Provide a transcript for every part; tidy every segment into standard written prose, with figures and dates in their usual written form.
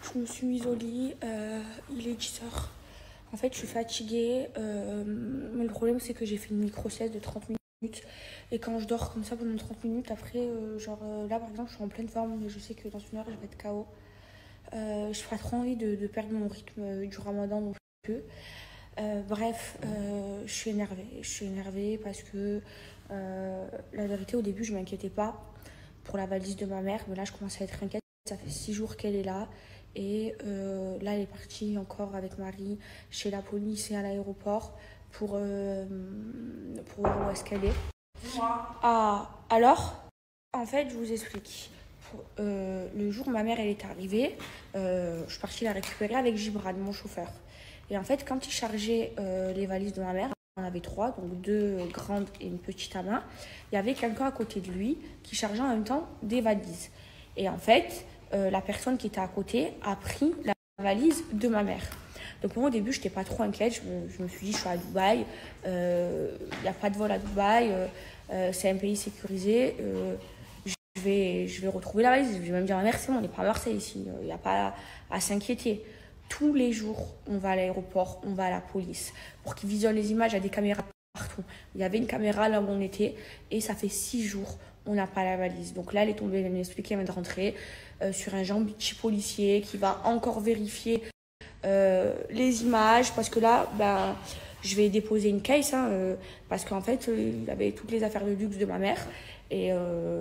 Je me suis mise au lit, il est 10h. En fait, je suis fatiguée, mais le problème, c'est que j'ai fait une micro-sieste de 30 minutes. Et quand je dors comme ça pendant 30 minutes, après, là, par exemple, je suis en pleine forme, mais je sais que dans une heure, je vais être KO. Je n'ai pas trop envie de perdre mon rythme du ramadan non plus. Je suis énervée. Je suis énervée parce que, la vérité, au début, je ne m'inquiétais pas pour la valise de ma mère, mais là, je commence à être inquiète. Ça fait 6 jours qu'elle est là. Et là, elle est partie encore avec Marie chez la police et à l'aéroport pour voir où est-ce qu'elle est. Ah, alors, en fait, je vous explique. Le jour où ma mère elle est arrivée, je suis partie la récupérer avec Gibran, mon chauffeur. Et en fait, quand il chargeait les valises de ma mère, on avait 3, donc 2 grandes et une petite à main, il y avait quelqu'un à côté de lui qui chargeait en même temps des valises. Et en fait, la personne qui était à côté a pris la valise de ma mère. Donc moi au début je n'étais pas trop inquiète, je me suis dit je suis à Dubaï, il n'y a pas de vol à Dubaï, c'est un pays sécurisé, je vais retrouver la valise, je vais même dire à ma mère c'est bon, on n'est pas à Marseille ici, il n'y a pas à s'inquiéter. Tous les jours on va à l'aéroport, on va à la police pour qu'ils visionnent les images, il y a des caméras partout. Il y avait une caméra là où on était et ça fait 6 jours on n'a pas la valise. Donc là elle est tombée, elle m'a expliqué, elle vient de rentrer sur un petit policier qui va encore vérifier les images parce que là je vais déposer une case parce qu'en fait il y avait toutes les affaires de luxe de ma mère et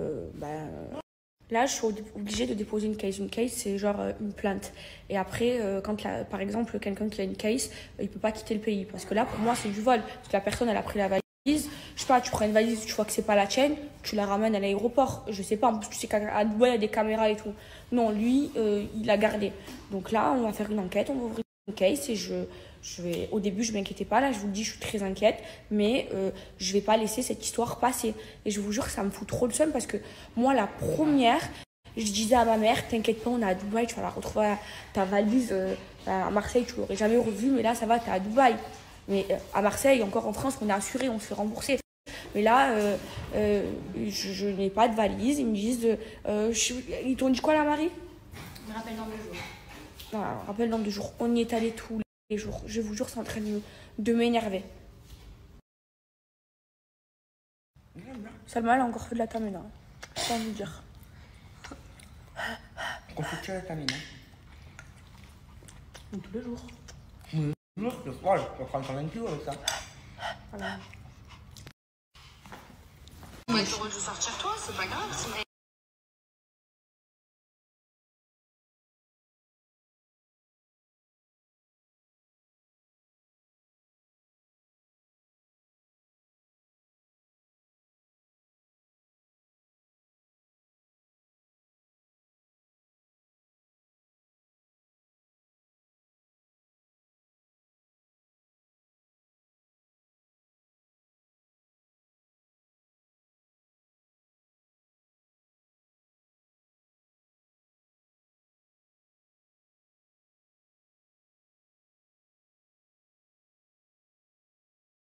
là je suis obligée de déposer une case. Une case c'est genre une plainte et après quand par exemple quelqu'un qui a une case il peut pas quitter le pays parce que là pour moi c'est du vol parce que la personne elle a pris la valise. Je sais pas, tu prends une valise, tu vois que c'est pas la tienne, tu la ramènes à l'aéroport. Je sais pas, en plus tu sais qu'à Dubaï il y a des caméras et tout. Non, lui, il l'a gardé. Donc là, on va faire une enquête, on va ouvrir une case et je vais. Au début, je m'inquiétais pas. Là, je vous le dis, je suis très inquiète, mais je vais pas laisser cette histoire passer. Et je vous jure que ça me fout trop le seum parce que moi, la première, je disais à ma mère, t'inquiète pas, on est à Dubaï, tu vas la retrouver ta valise à Marseille, tu l'aurais jamais revue, mais là, ça va, t'es à Dubaï. Mais à Marseille, encore en France, on est assuré, on se fait rembourser. Mais là, je n'ai pas de valise. Ils me disent... ils t'ont dit quoi là, Marie? Je me rappelle dans 2 jours. Voilà, rappelle dans 2 jours. On y est allé tous les jours. Je vous jure, c'est en train de m'énerver. Salma, elle a encore fait de la tamina. Sans vous dire. On fait que la tamina. Tous les jours. Le soir, je peux prendre 120 kilos avec ça. Voilà. Mais t'aurais dû sortir toi, c'est pas grave.